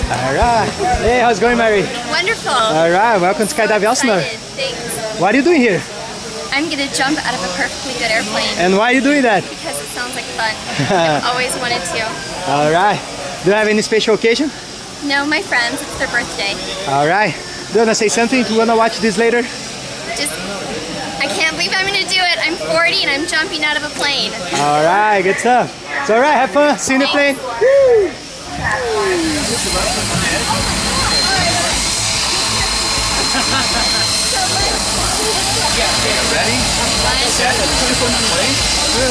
Alright. Hey, how's it going, Mary? Wonderful. Alright, welcome to Skydive Elsinore. Thanks. What are you doing here? I'm gonna jump out of a perfectly good airplane. And why are you doing that? Because it sounds like fun. I've always wanted to. Alright. Do you have any special occasion? No, my friends, it's their birthday. Alright. Do you wanna say something? Do you wanna watch this later? I can't believe I'm gonna do it. I'm 40 and I'm jumping out of a plane. Alright, good stuff. It's alright, have fun. See you in the plane. Woo! Ready? Set. Put on the plane.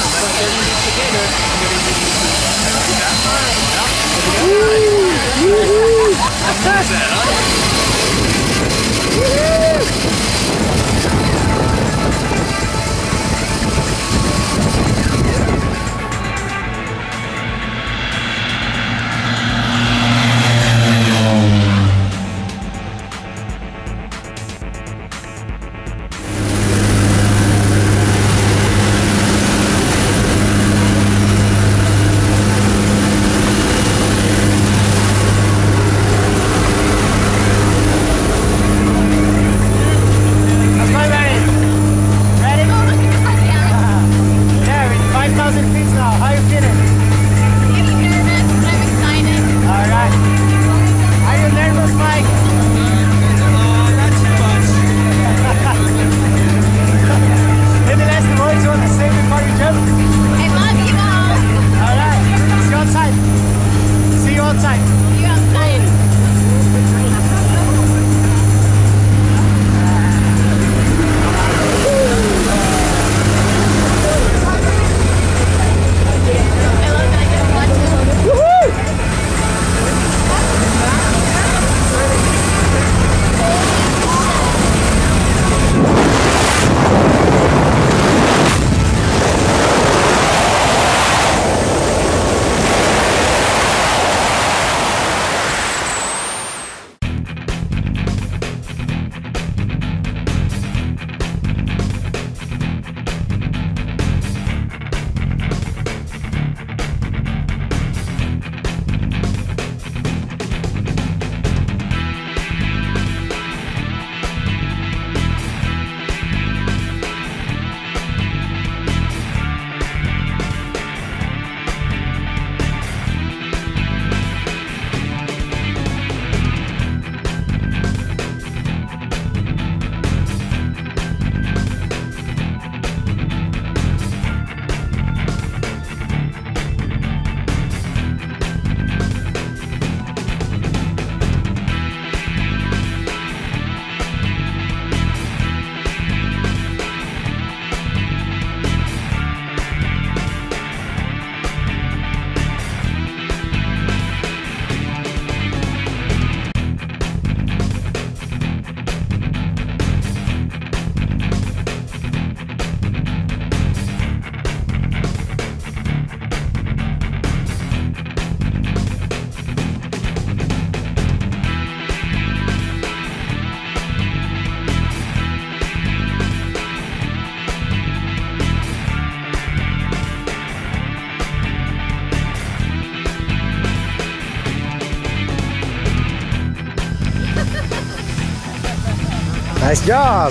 Nice job!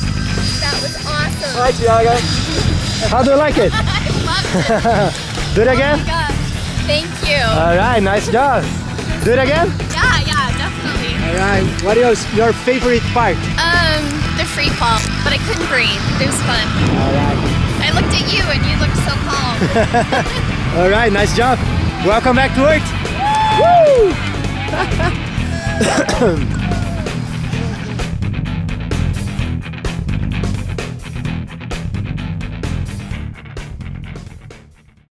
That was awesome. Hi, Tiago. How do you like it? I loved it. Do it again? Oh my gosh. Thank you. Alright, nice job. Do it again? Yeah, definitely. Alright, what is your favorite part? The free fall, but I couldn't breathe. It was fun. Alright. I looked at you and you looked so calm. Alright, nice job. Welcome back to Earth. Woo!